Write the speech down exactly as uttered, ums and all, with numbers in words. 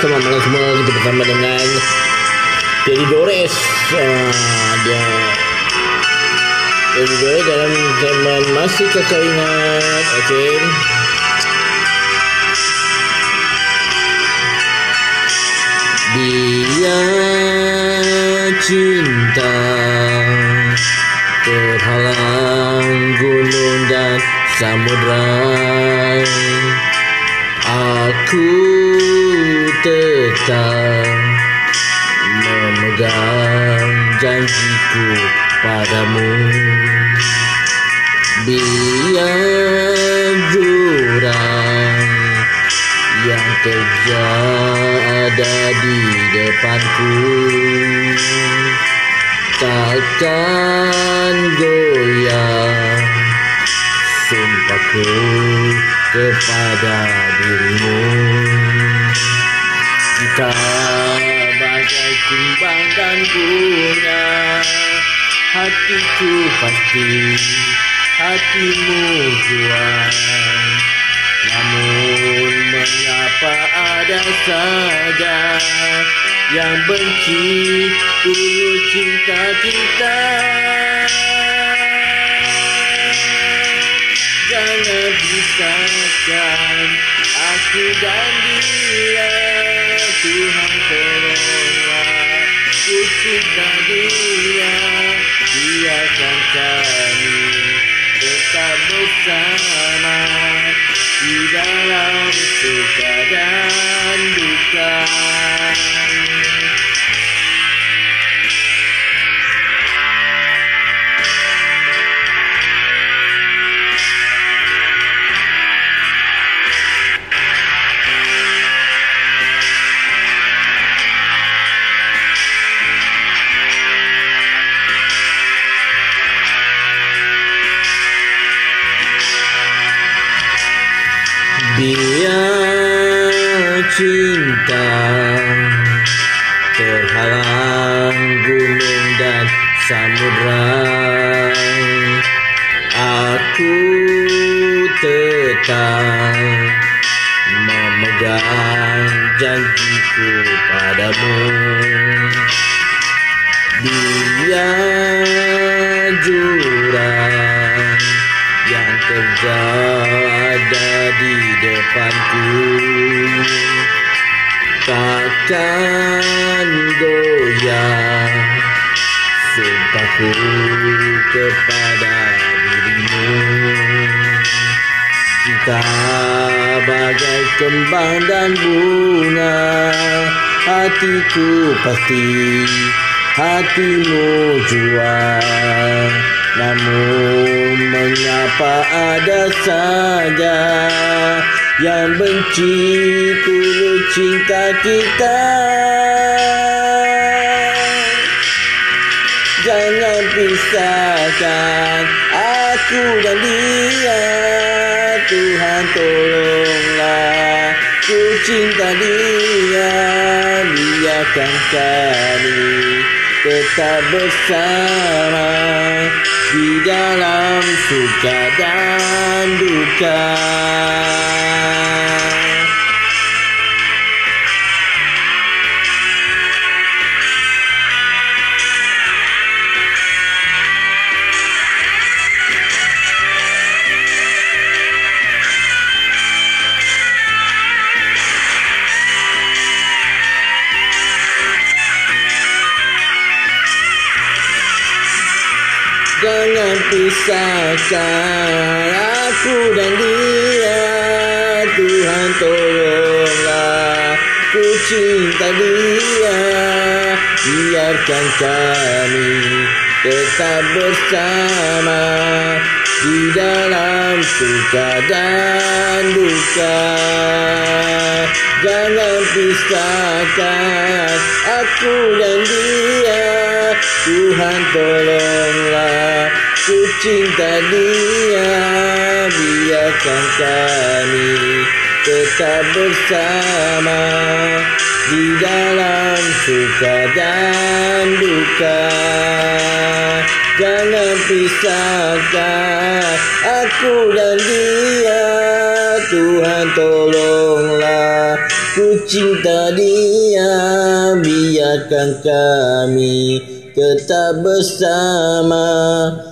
selamat malam semua. Kita bersama dengan Jadi Dores. uh, Dia Jadi Dores dalam zaman Masih Kakak Ingat. Okay, dia cinta terhalang gunung dan samudra. Aku tetap memegang janjiku padamu. Biar jurang yang terjal ada di depanku, takkan goyah sumpahku kepada dirimu. Kita bagai kumbang dan bunga, hatiku pasti, hatimu jual. Namun mengapa ada saja yang benci tulus cinta kita? Jangan pisahkan aku dan dia, Tuhan tolonglah, ku cinta dia. Biarkan kami tetap bersama di dalam suka dan duka. Biar cinta terhalang gunung dan samudra, aku tetap memegang janjiku padamu. Biar jurang yang terjal ada di depanku, takkan goyah sumpahku kepada dirimu. Kita bagai kembang dan bunga, hatiku pasti, hatimu jual. Namun mengapa ada saja yang benci tulus cinta kita? Jangan pisahkan aku dan dia, Tuhan tolonglah, ku cinta dia. Biarkan kami tetap bersama di dalam suka dan duka. Jangan pisahkan aku dan dia, Tuhan tolonglah, ku cinta dia. Biarkan kami tetap bersama di dalam suka dan duka. Jangan pisahkan aku dan dia, Tuhan tolonglah, ku cinta dia. Biarkan kami tetap bersama di dalam suka dan duka. Jangan pisahkan aku dan dia, Tuhan tolonglah, ku cinta dia, biarkan kami tetap bersama.